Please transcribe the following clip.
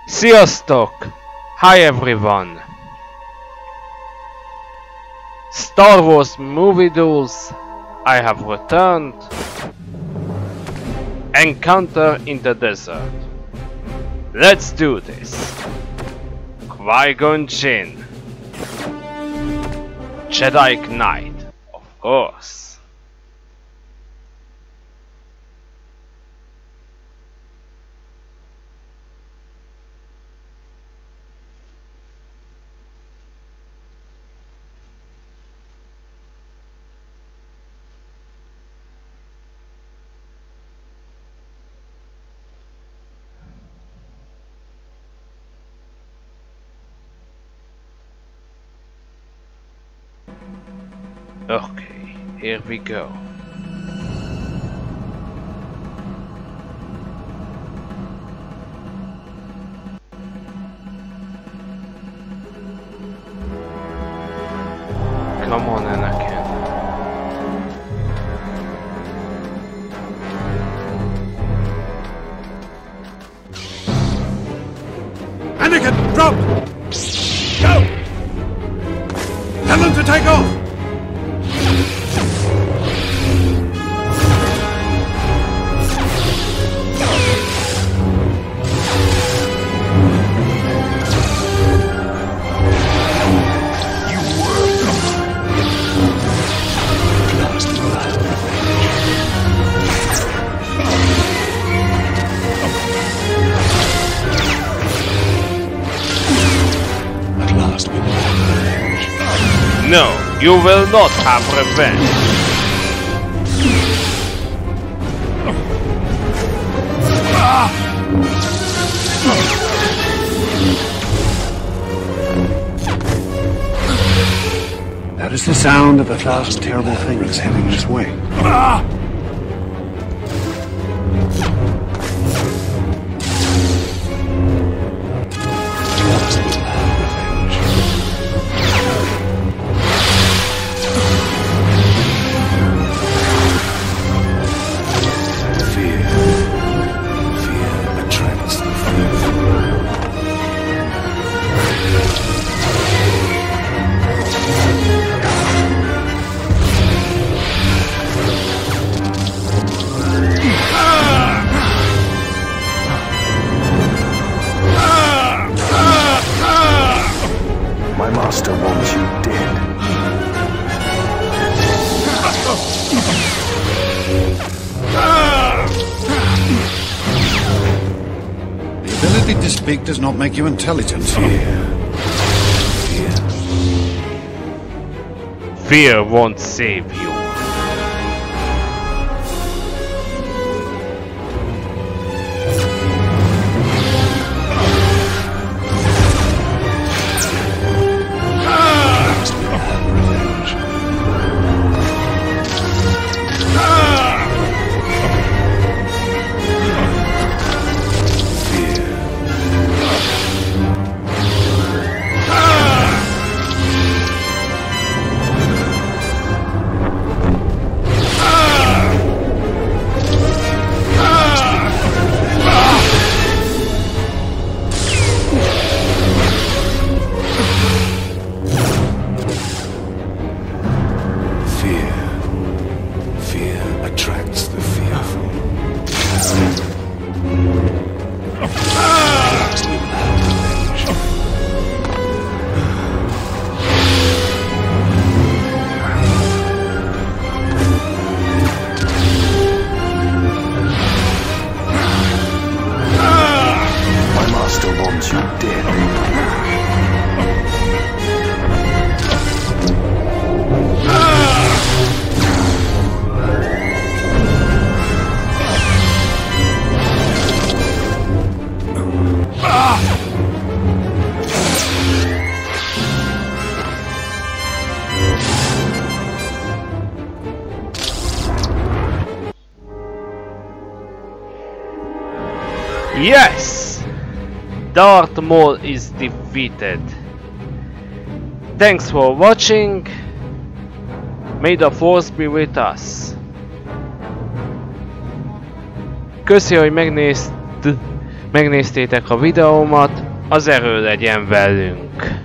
Sziasztok! Hi everyone! Star Wars Movie Duels, I have returned. Encounter in the desert. Let's do this. Qui-Gon Jinn. Jedi Knight, of course. Okay, here we go. Come on, Anakin. Anakin, drop! Go! Tell them to take off! No, you will not have revenge. That is the sound of the last terrible things heading this way. My master wants you dead. The ability to speak does not make you intelligent. Fear won't save you. Yes! Darth Maul is defeated. Thanks for watching. May the Force be with us. Köszi, hogy megnézted. megnéztétek a videómat, az erő legyen velünk!